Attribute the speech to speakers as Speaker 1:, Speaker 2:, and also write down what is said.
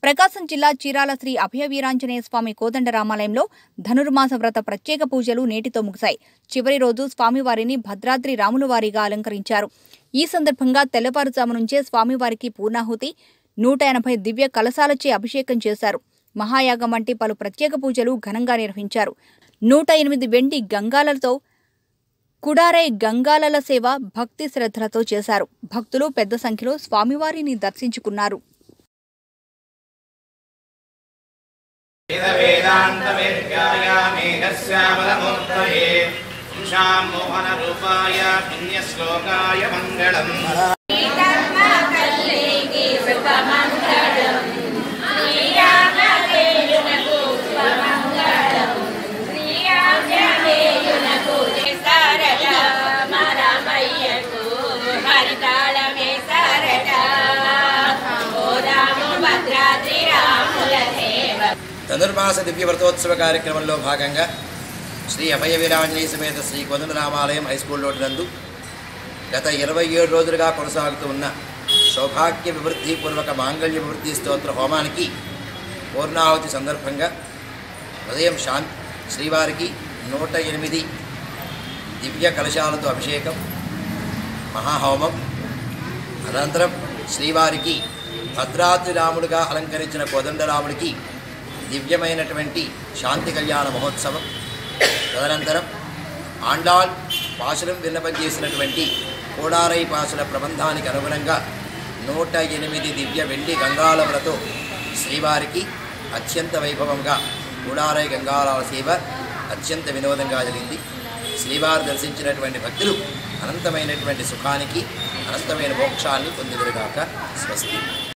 Speaker 1: ప్రకాశం జిల్లా చీరాల శ్రీ అభయవీరాంజనేయ స్వామి కోదండరామాలయంలో ధనుర్మాస వ్రత ప్రత్యేక పూజలు నేటితో ముగిశాయి. చివరి రోజు స్వామివారిని భద్రాద్రి రాములవారిగా అలంకరించారు. ఈ సందర్భంగా తెల్లవారుజాము నుంచే స్వామివారికి పూర్ణాహుతి, 180 దివ్య కలశాలచే అభిషేకం చేశారు. మహాయాగం వంటి పలు ప్రత్యేక పూజలు ఘనంగా నిర్వహించారు. 108 వెండి గంగాలతో కుడారై గంగాలల సేవ భక్తి శ్రద్ధలతో చేశారు. భక్తులు పెద్ద సంఖ్యలో స్వామివారిని దర్శించుకున్నారు.
Speaker 2: ధనుర్మాస దివ్య వ్రతోత్సవ కార్యక్రమంలో భాగంగా శ్రీ అభయవీరాంజనేయ సమేత శ్రీ కోదండరామాలయం హైస్కూల్ రోడ్డు నందు గత 27 రోజులుగా కొనసాగుతూ ఉన్న సౌభాగ్య వివృద్ధిపూర్వక మాంగళ్య వివృద్ధి స్తోత్ర హోమానికి పూర్ణాహుతి సందర్భంగా ఉదయం శ్రీవారికి 108 దివ్య కలశాలతో అభిషేకం, మహాహోమం, అనంతరం శ్రీవారికి భద్రాద్రి రాముడుగా అలంకరించిన కోదండరాముడికి దివ్యమైనటువంటి శాంతి కళ్యాణ మహోత్సవం, తదనంతరం ఆండాళ్ పాశురం విన్నపం చేసినటువంటి కోడారై పాశుర ప్రబంధానికి అనుగుణంగా 108 దివ్య వెండి గంగాళములతో శ్రీవారికి అత్యంత వైభవంగా కోడారై గంగాళాల సేవ అత్యంత వినోదంగా జరిగింది. శ్రీవారు దర్శించినటువంటి భక్తులు అనంతమైనటువంటి సుఖానికి, అనంతమైన మోక్షాన్ని పొందిదురుగాక. స్వస్తి.